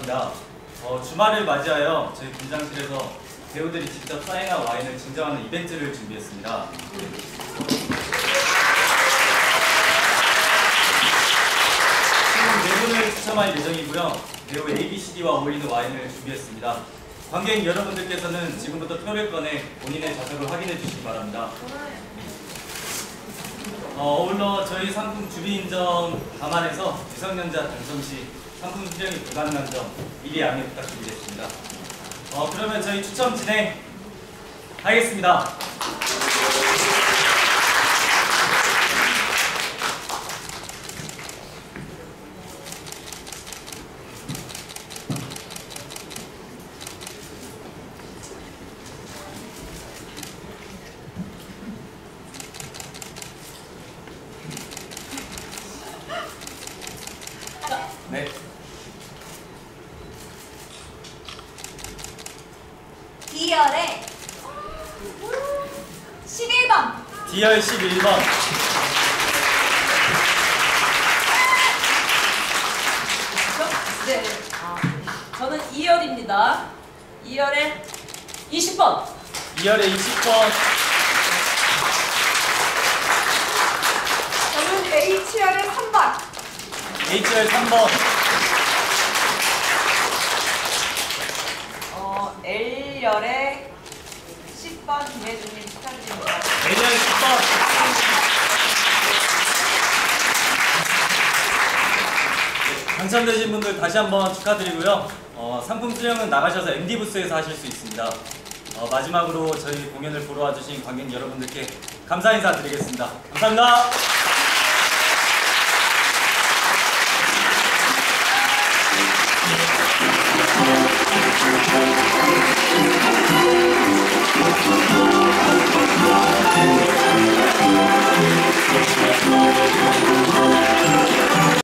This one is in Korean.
반갑습니다. 주말을 맞이하여 저희 분장실에서 배우들이 직접 사인한 와인을 증정하는 이벤트를 준비했습니다. 총 4분을 추첨할 예정이고요. 배우 ABCD와 어울리는 와인을 준비했습니다. 관객 여러분들께서는 지금부터 표를 꺼내 본인의 자석을 확인해 주시기 바랍니다. 어울러 저희 상품 주비인정 감안해서 미성년자 당첨 시 상품 수령이 불가능한 점 미리 양해 부탁드리겠습니다. 그러면 저희 추첨 진행하겠습니다. 네. D열의 11번. D열 11번. 네. 저는 2열입니다. 2열의 20번. 2열의 20번. 저는 H열의 3번. H열 3번. L열의 10번 김혜준님 축하드립니다. L열 10번. 당첨되신 분들 다시 한번 축하드리고요. 상품 수령은 나가셔서 MD 부스에서 하실 수 있습니다. 마지막으로 저희 공연을 보러 와주신 관객 여러분들께 감사 인사 드리겠습니다. 감사합니다.